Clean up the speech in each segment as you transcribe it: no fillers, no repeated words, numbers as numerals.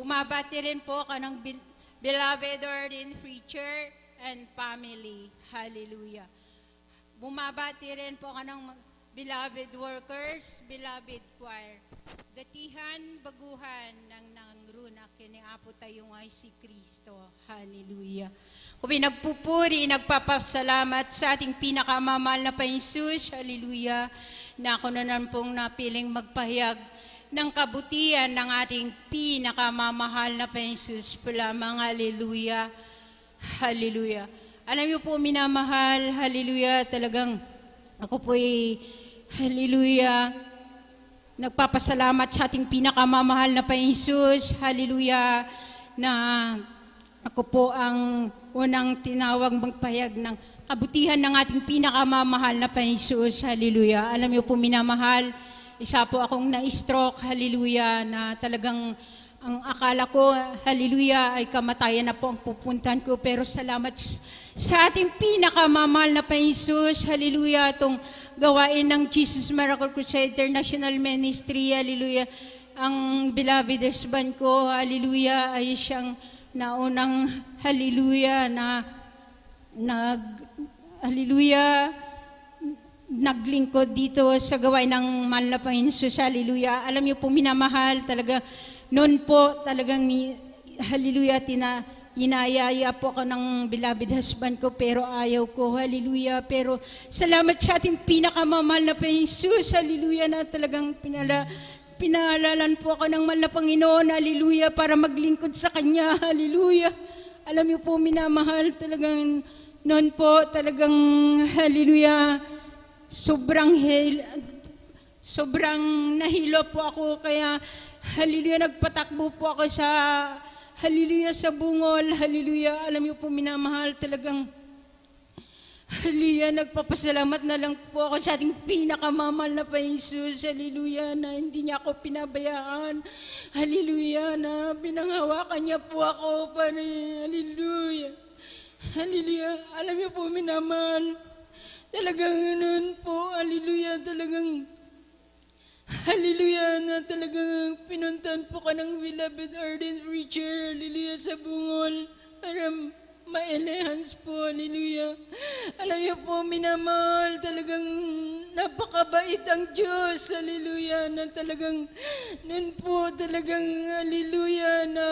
Bumabati rin po ka ng beloved ordained preacher and family. Hallelujah. Bumabati rin po ka ng beloved workers, beloved choir. Datihan, baguhan ng nangruna kiniapo tayong ay si Kristo. Hallelujah. Kung nagpupuri, nagpapasalamat sa ating pinakamamahal na Panginoon, hallelujah, na ako na naman pong napiling magpahayag ng kabutihan ng ating pinakamamahal na Panginoon po lamang, hallelujah, hallelujah. Alam niyo po, minamahal, hallelujah, talagang ako po'y, hallelujah, nagpapasalamat sa ating pinakamamahal na Panginoon, hallelujah, na ako po ang unang tinawag magpahayag ng kabutihan ng ating pinakamamahal na Panginoon, hallelujah. Alam niyo po, minamahal, isa po akong na-stroke, hallelujah, na talagang ang akala ko, hallelujah, ay kamatayan na po ang pupuntahan ko. Pero salamat sa ating pinakamamahal na Panginoon, hallelujah, itong gawain ng Jesus Miracle Crusade International Ministry, hallelujah. Ang beloved husband ko, hallelujah, ay siyang naunang, hallelujah, hallelujah, naglingkod dito sa gawain ng mahal na Panginoon, hallelujah. Alam niyo po, minamahal, talaga, noon po talagang, hallelujah, inayaya po ako ng beloved husband ko, pero ayaw ko, hallelujah. Pero salamat sa ating pinakamamahal na Panginoon, hallelujah, na talagang pinalalan po ako ng mahal na Panginoon, hallelujah, para maglingkod sa Kanya, hallelujah. Alam niyo po, minamahal, talagang noon po, talagang, hallelujah, sobrang nahilo po ako, kaya, hallelujah, nagpatakbo po ako sa, hallelujah, sa bungol, hallelujah. Alam niyo po, minamahal, talagang, hallelujah, nagpapasalamat na lang po ako sa ating pinakamamahal na Panginoon, hallelujah, na hindi niya ako pinabayaan, hallelujah, na pinanghawakan niya po ako, hallelujah, hallelujah. Alam niyo po, minamahal, talagang noon po, hallelujah, talagang, hallelujah, na talagang pinuntan po ka ng beloved ordained preacher, hallelujah, sa bungol, para ma-enhance po, hallelujah. Alam niyo po, minamahal, talagang napakabait ang Diyos, hallelujah, na talagang, noon po, talagang, hallelujah, na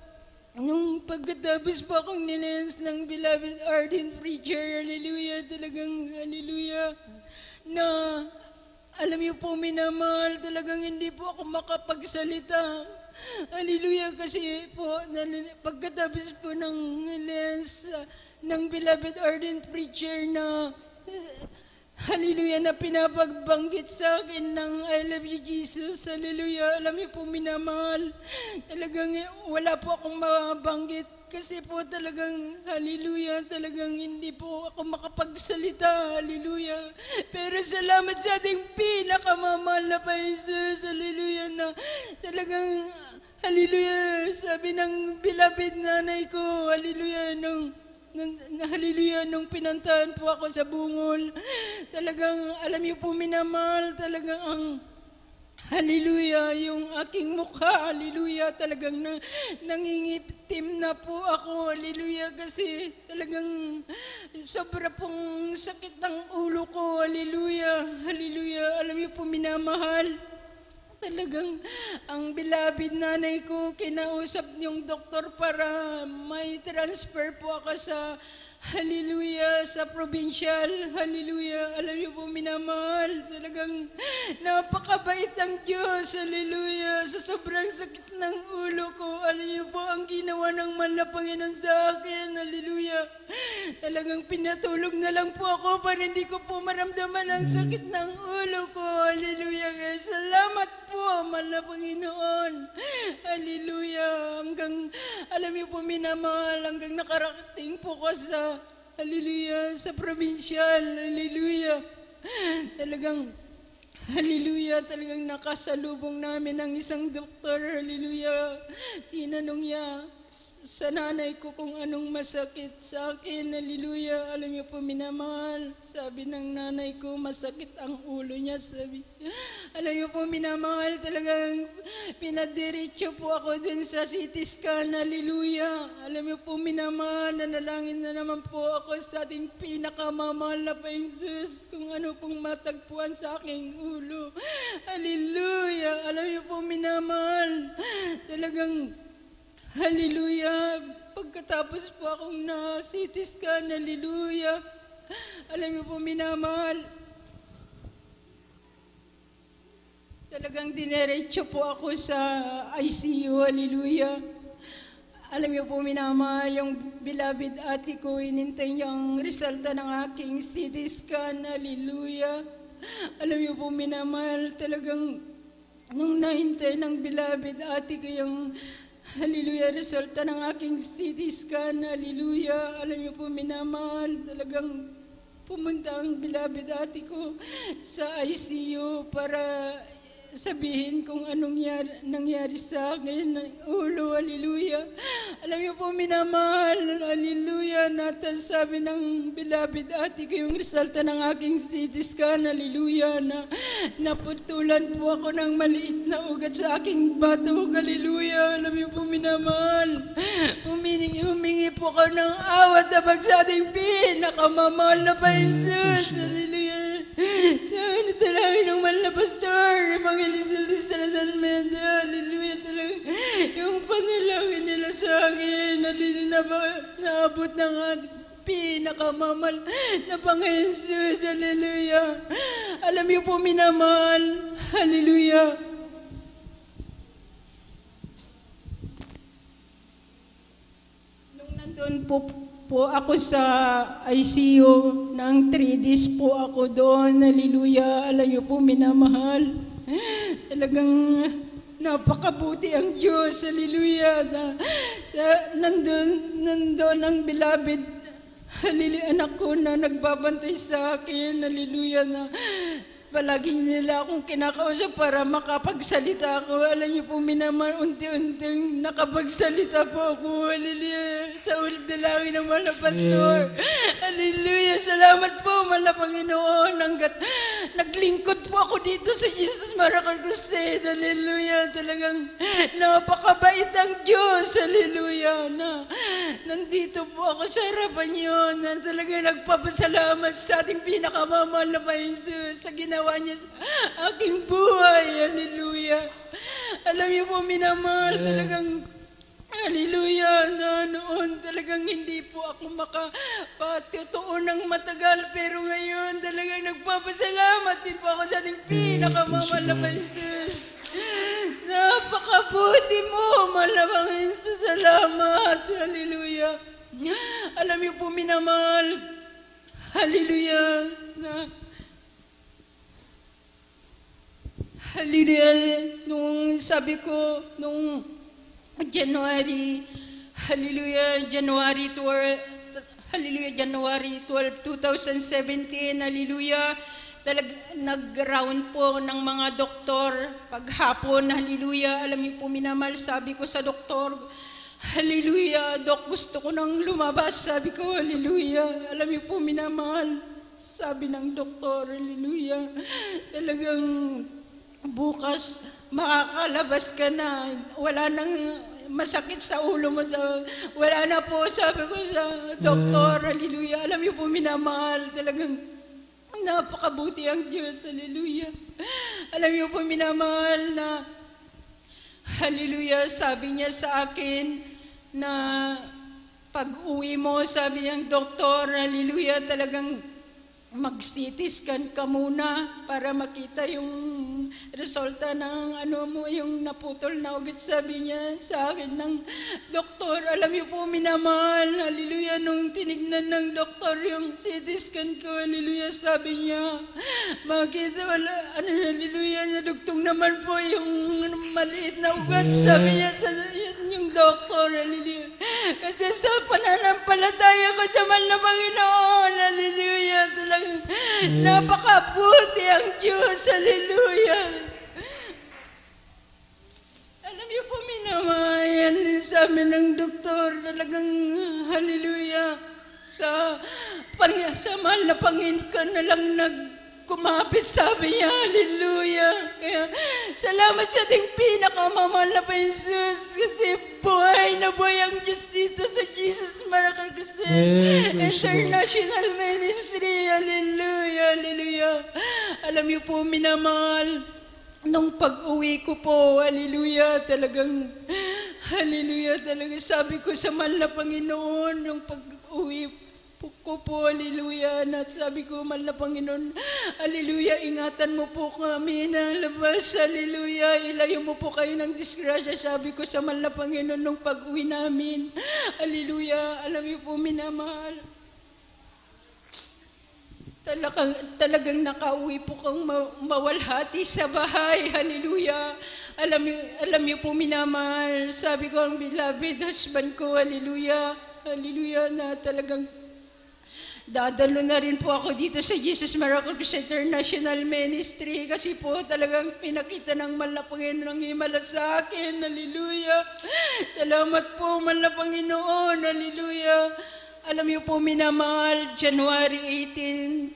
nung pagkatapos po akong nilens ng beloved ordained preacher, hallelujah, talagang, hallelujah, na alam niyo po, minamahal, talagang hindi po ako makapagsalita, hallelujah, kasi po, pagkatapos po ng nilens ng beloved ordained preacher na, hallelujah, na pinapagbanggit sa akin ng I love you, Jesus, hallelujah. Alam niyo po, minamahal, talagang wala po akong mabanggit kasi po talagang, hallelujah, talagang hindi po ako makapagsalita, hallelujah. Pero salamat sa ating pinakamamahal na Panginoon, hallelujah, na talagang, hallelujah, sabi ng beloved nanay ko, hallelujah, hallelujah, nung pinantahan po ako sa bungol, talagang, alam niyo po, minamahal, talagang ang, hallelujah, yung aking mukha, hallelujah, talagang nangingitim na po ako, hallelujah, kasi talagang sobra pong sakit ng ulo ko, hallelujah, hallelujah. Alam niyo po, minamahal, talagang ang beloved nanay ko, kinausap yung doktor para may transfer po ako sa, hallelujah, sa provincial, hallelujah. Alam niyo po, minamahal, talagang napakabait ang Diyos, hallelujah. Sa sobrang sakit ng ulo ko, alam niyo po, ang ginawa ng mahal na Panginoon sa akin, hallelujah. Talagang pinatulog na lang po ako para hindi ko po maramdaman ang sakit ng ulo ko, hallelujah. Kaya salamat po, mahal na Panginoon, hallelujah. Hanggang, alam niyo po, minamahal, hanggang nakarating po ko sa, hallelujah, sa provincial, hallelujah. Talagang, hallelujah, talagang nakasalubong namin ang isang doktor, hallelujah. Tinanong niya, sa nanay ko kung anong masakit sa akin. Hallelujah. Alam niyo po, minamahal, sabi ng nanay ko, masakit ang ulo niya. Sabi, alam niyo po, minamahal, talagang pinadiretso po ako din sa CT scan. Hallelujah. Alam niyo po, minamahal, nanalangin na naman po ako sa ating pinakamamahal na Panginoon kung ano pong matagpuan sa aking ulo. Hallelujah. Alam niyo po, minamahal, talagang hallelujah. Pagkatapos po akong na-CT scan, hallelujah. Alam niyo po, minamahal, talagang dinerecho po ako sa ICU, hallelujah. Alam niyo po, minamahal, yung beloved ate ko, inintay niya ang resulta ng aking CT scan, hallelujah. Alam niyo po, minamahal, talagang nung nahintay ng beloved ate ko yung hallelujah, resulta ng aking CT scan, hallelujah. Alam niyo po, minamahal, talagang pumunta ang beloved ate ko sa ICU para sabihin kung anong nangyari sa akin ng ulo, hallelujah. Alam niyo po, minamahal, hallelujah, sabi ng beloved ate ko yung resulta ng aking CT scan, hallelujah, na naputulan po ako ng maliit na ugat sa aking bato, hallelujah. Alam niyo po, minamahal, humingi po ako ng awat abag sa ating pinakamamahal na Panginoon, hallelujah. Talangin ng mahal na pastor, Evangelist Salazar Meda, hallelujah, talaga. Yung panalangin nila sa akin, naabot ng pinakamamal na Panginoon Jesus, hallelujah. Alam niyo po, minamahal, hallelujah. Nung nandun po ako sa ICU, ng 3 days po ako doon, hallelujah. Alam niyo po, minamahal, talagang napakabuti ang Diyos, hallelujah. Nandun ang beloved, hallelujah, anak ko na nagbabantay sa akin, hallelujah, na palagi nila akong kinakausap para makapagsalita ako. Alam niyo po, minamahal, unti-unting nakapagsalita po ako, hallelujah, sa ulit dalangin ng mahal na pastor. Hallelujah, salamat po, mahal na Panginoon, hanggat naglingkod po ako dito sa Jesus Miracle Crusade, hallelujah. Talagang napakabait ang Diyos, hallelujah, na nandito po ako sa harapan niyo, na talagang nagpapasalamat sa ating pinakamamahal na Panginoon sa ginawa niya sa aking buhay, hallelujah. Alam niyo po, minamahal, talagang hallelujah, na noon talagang hindi po ako makapatutuo ng matagal, pero ngayon talagang nagpapasalamat din po ako sa ating pinakamamahal na Panginoon. Napakabuti mo, malamang Yesus, salamat, hallelujah. Alam niyo po, minamahal, hallelujah, hallelujah, nung sabi ko, nung January, hallelujah, January 12, 2017, hallelujah, nag-round po ng mga doktor paghapon, hallelujah. Alam niyo po, minamahal, sabi ko sa doktor, hallelujah, Dok, gusto ko nang lumabas, sabi ko, hallelujah. Alam niyo po, minamahal, sabi ng doktor, hallelujah, talagang bukas makakalabas ka na, wala nang masakit sa ulo mo, wala na po, sabi ko sa doktor, hallelujah. Alam niyo po, minamahal, talagang napakabuti ang Diyos, hallelujah. Alam niyo po, minamahal, na hallelujah, sabi niya sa akin na pag-uwi mo, sabi niyang doktor, hallelujah, talagang mag-CT scan ka muna para makita yung resulta ng ano mo, yung naputol na ugat, sabi niya sa akin ng doktor. Alam niyo po, minamahal, hallelujah, nung tinignan ng doktor yung CT scan ko, hallelujah, sabi niya, makita, hallelujah, nadugtong naman po yung maliit na ugat, sabi niya sa yung doktor, hallelujah. Kasi sa pananampalataya ko sa mahal na Panginoon, hallelujah, talagang napakabuti ang Diyos, hallelujah. Alam niyo po, Ayan, sabi ng doktor, talagang hallelujah, sa mahal na Panginoon ka na lang kumapit, sabi niya, hallelujah. Kaya salamat sa ating pinakamamahal na Jesus, kasi buhay na buhay ang Diyos dito sa Jesus Miracle Crusade International Ministry. Hallelujah, hallelujah. Alam niyo po, minamahal, nung pag-uwi ko po, hallelujah, talagang, hallelujah, talaga sabi ko sa mahal na Panginoon, nung pag-uwi ko po, hallelujah, na sabi ko, mahal na Panginoon, hallelujah, ingatan mo po kami na labas, hallelujah, ilayo mo po kayo ng disgrasya, sabi ko sa mahal na Panginoon nung pag-uwi namin, hallelujah. Alam niyo po, minamahal, talagang nakauwi po kang mawalhati sa bahay, hallelujah. Alam niyo po, minamahal, sabi ko, ang beloved husband ko, hallelujah, hallelujah, na talagang dadalo na rin po ako dito sa Jesus Miracle Crusade International Ministry, kasi po talagang pinakita ng mahal na Panginoon ng himala sa akin, hallelujah. Salamat po, mahal na Panginoon, hallelujah. Alam niyo po, minamahal, January 18,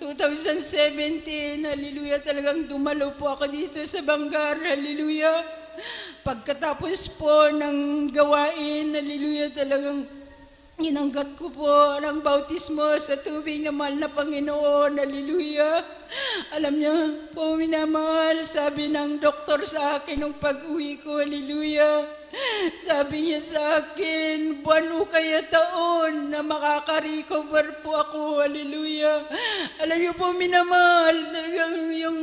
2017, hallelujah, talagang dumalo po ako dito sa Bangar, hallelujah. Pagkatapos po ng gawain, hallelujah, talagang inanggat ko po ng bautismo sa tubig na mahal na Panginoon, hallelujah. Alam niyo po, minamahal, sabi ng doktor sa akin nung pag-uwi ko, hallelujah, sabi niya sa akin, buwan o kaya taon na makaka-recover po ako, hallelujah. Alam niyo po, minamahal, talagang yung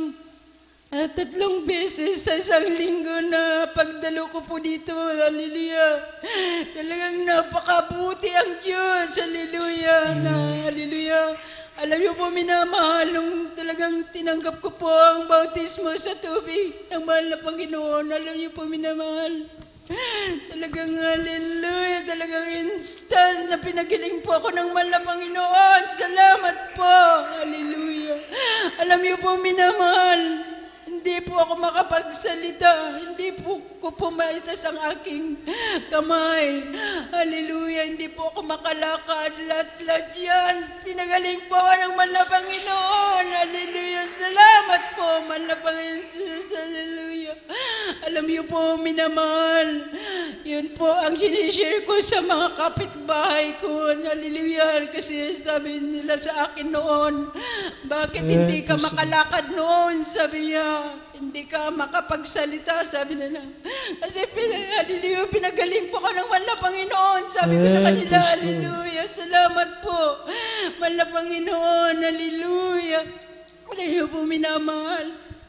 3 beses sa isang linggo na pagdalo ko po dito, hallelujah. Talagang napakabuti ang Diyos, hallelujah, na hallelujah. Alam niyo po, minamahal, nung talagang tinanggap ko po ang bautismo sa tubig ng mahal na Panginoon, alam niyo po, minamahal, talagang hallelujah, talagang instant na pinagiling po ako ng mahal na Panginoon. Salamat po, hallelujah. Alam niyo po, minamahal, hindi po ako makapagsalita, hindi po ko pumaitas ang aking kamay, hallelujah, hindi po ako makalakad, lahat yan, pinagaling po ako ng mahal na Panginoon, hallelujah. Salamat po, mahal na Panginoon Jesus, hallelujah. Alam niyo po, minamahal, yun po ang sinishare ko sa mga kapitbahay ko, hallelujah, kasi sabi nila sa akin noon, bakit hindi ka makalakad noon, sabi niya, hindi ka makapagsalita, sabi nila. Kasi hallelujah, pinagaling po ka ng mahal na Panginoon, sabi ko sa kanila, hallelujah, salamat po, mahal na Panginoon, hallelujah. Hallelujah po, minamahal.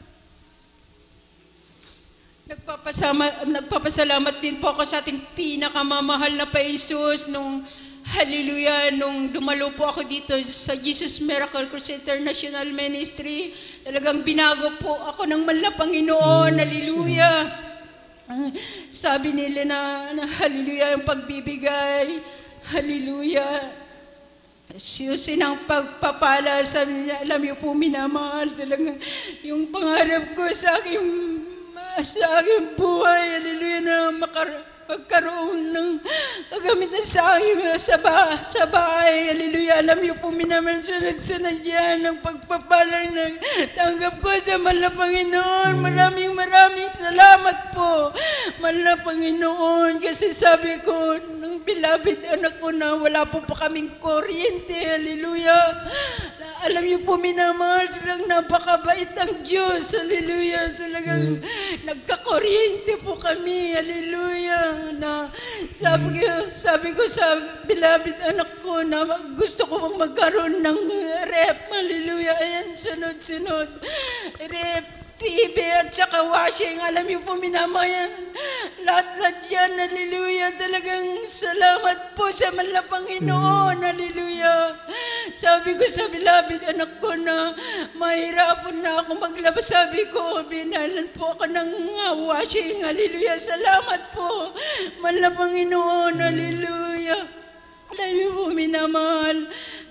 Nagpapasalamat din po ako sa ating pinakamamahal na Jesus nung hallelujah, nung dumalo po ako dito sa Jesus Miracle Crusade International Ministry, talagang binago po ako ng mahal na Panginoon, hallelujah. Sabi nila na hallelujah, yung pagbibigay, hallelujah, siyusin ang pagpapala, sabi nila, alam niyo po, minamahal, talagang yung pangarap ko sa aking buhay, hallelujah, na magkaroon ng kagamitan sa akin sa bahay, hallelujah. Alam niyo po, minamahal, sunod-sunod yan ng pagpapalang ng tanggap ko sa mahal na Panginoon. Maraming salamat po, mahal na Panginoon, kasi sabi ko, nung beloved anak ko na wala po pa kaming kuryente, hallelujah. Alam niyo po, minamahal, talagang napakabait ang Diyos, hallelujah. Talagang nagkakuryente po kami, hallelujah. Na sabi ko sa beloved anak ko na gusto ko bang magkaroon ng rep, hallelujah. Ayan, sunod-sunod, rep, TV at saka washing. Alam niyo po, minamayan, lahat yan, hallelujah. Talagang salamat po sa mahal na Panginoon, hallelujah. Sabi ko sa beloved anak ko na mahirapan na ako maglabas, sabi ko, binalan po ako ng washing, hallelujah. Salamat po, mahal na Panginoon, hallelujah. Alam niyo po, minamahal,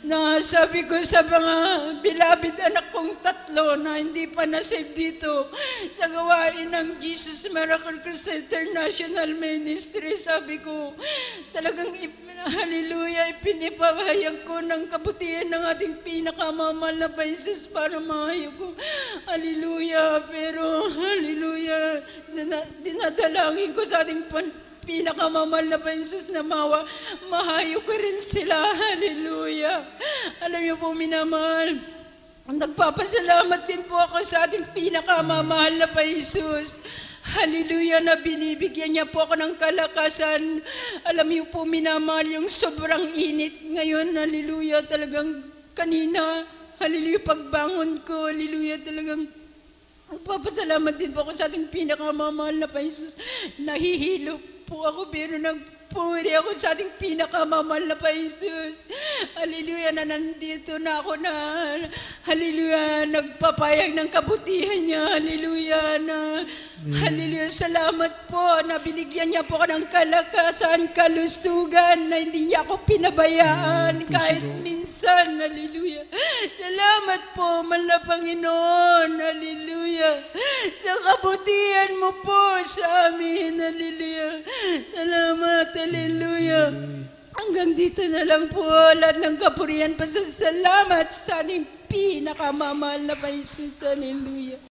na sabi ko sa mga beloved anak kong tatlo na hindi pa na-save dito sa gawain ng Jesus Miracle Crusade International Ministry, sabi ko, talagang hallelujah, ipinipahayag ko ng kabutihan ng ating pinakamamahal na Paisus para mahayag ko. Hallelujah, pero hallelujah, dinadalangin ko sa ating pinakamamahal na Paisus na mahayag ko rin sila. Hallelujah. Alam niyo po, minamahal, nagpapasalamat din po ako sa ating pinakamamahal na Paisus. Hallelujah, na binibigyan niya po ako ng kalakasan. Alam niyo po, minamahal, yung sobrang init ngayon. Hallelujah, talagang kanina, hallelujah, pagbangon ko, hallelujah, talagang magpapasalamat din po ako sa ating pinakamamahal na Paisus. Nahihilo po ako, pero nagpuri ako sa ating pinakamamahal na Paisus. Hallelujah, na nandito na ako na, hallelujah, nagpapayag ng kabutihan niya. Hallelujah, na hallelujah, salamat po na binigyan niya po ako ng kalakasan, kalusugan, na hindi niya ako pinabayaan kahit minsan. Hallelujah. Salamat po, mahal na Panginoon. Hallelujah. Sa kabutihan mo po sa amin. Hallelujah. Salamat. Hallelujah. Hanggang dito na lang po, lahat ng kapurihan, pasasalamat sa ating pinakamamahal na Paisus. Hallelujah.